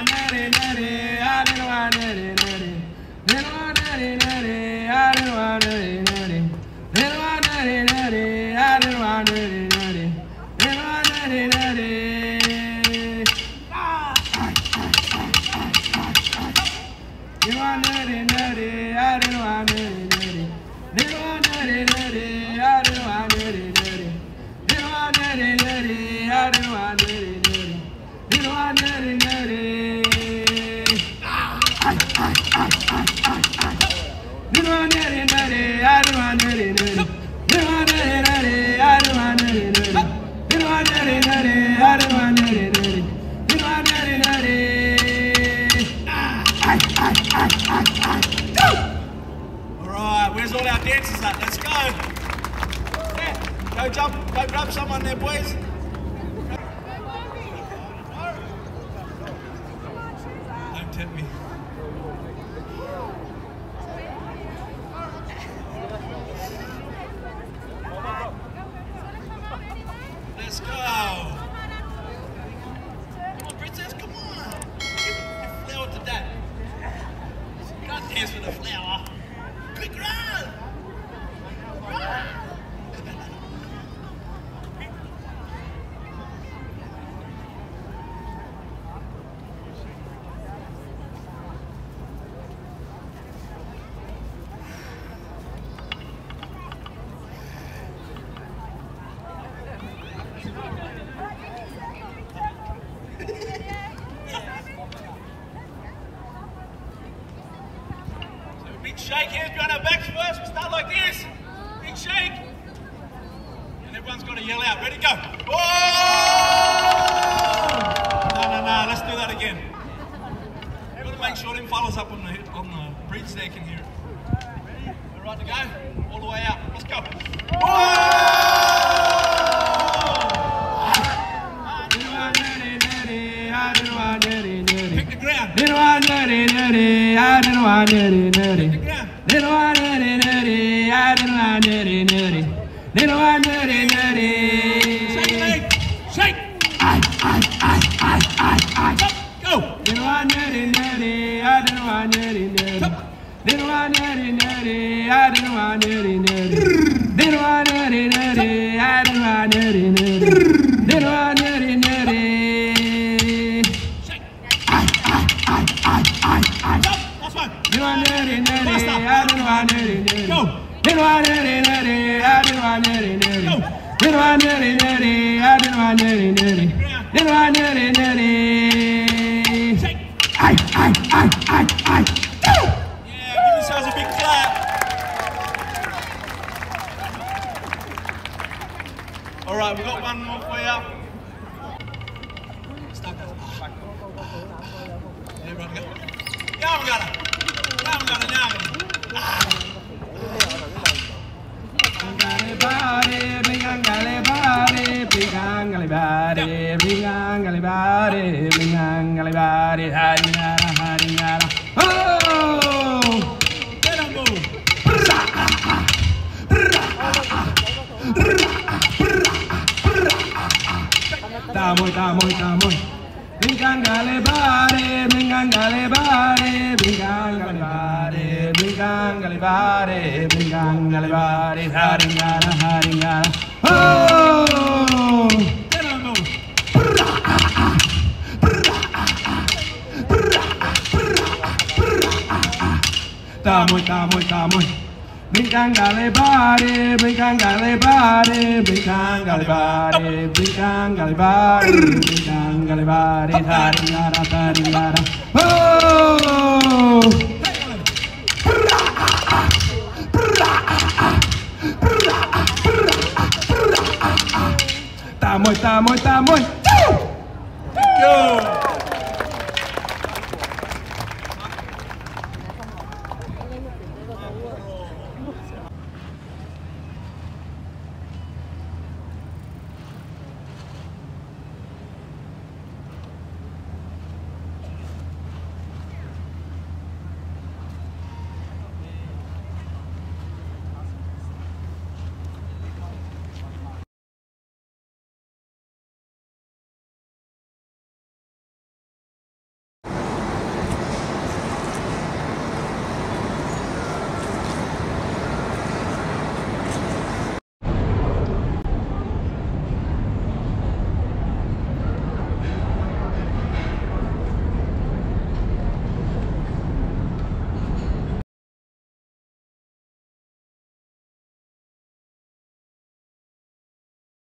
Alright, where's all our dancers at? Let's go! Yeah, go jump, go grab someone there, boys. Don't tempt me. Let's go! Come on, princess, come on! Give flower to dad. You can't dance with a flower. Quick, run! Run! Big shake, hands behind our backs first. We start like this. Big shake. And everyone's got to yell out. Ready, go. Whoa! No. Let's do that again. We've got to make sure them fellas up on the bridge there can hear it. Ready? We're right to go. All the way out. Let's go. Whoa! Pick the ground. Pick the ground. Shake a leg. Shake. Go. Yeah, give yourselves a big clap. All right, we've got one more for you. Stop that. Yeah, right, go. Now we got it. Go!